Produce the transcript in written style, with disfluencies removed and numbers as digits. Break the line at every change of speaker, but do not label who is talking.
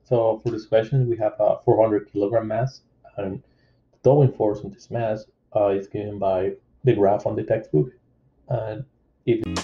So for this question, we have a 400 kilogram mass, and the towing force on this mass is given by the graph on the textbook. And if